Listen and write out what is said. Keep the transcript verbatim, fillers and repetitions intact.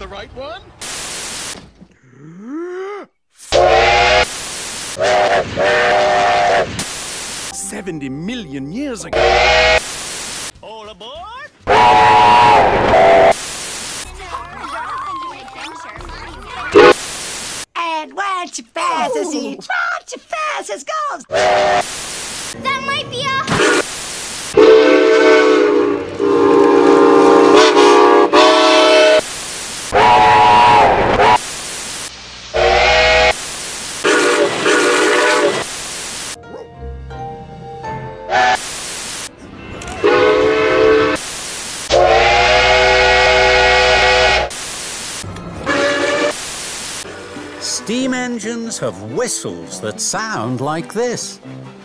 the right one? Seventy million years ago. All aboard! And watch your fast as he, watch your fast as goes. That might be a... Steam engines have whistles that sound like this.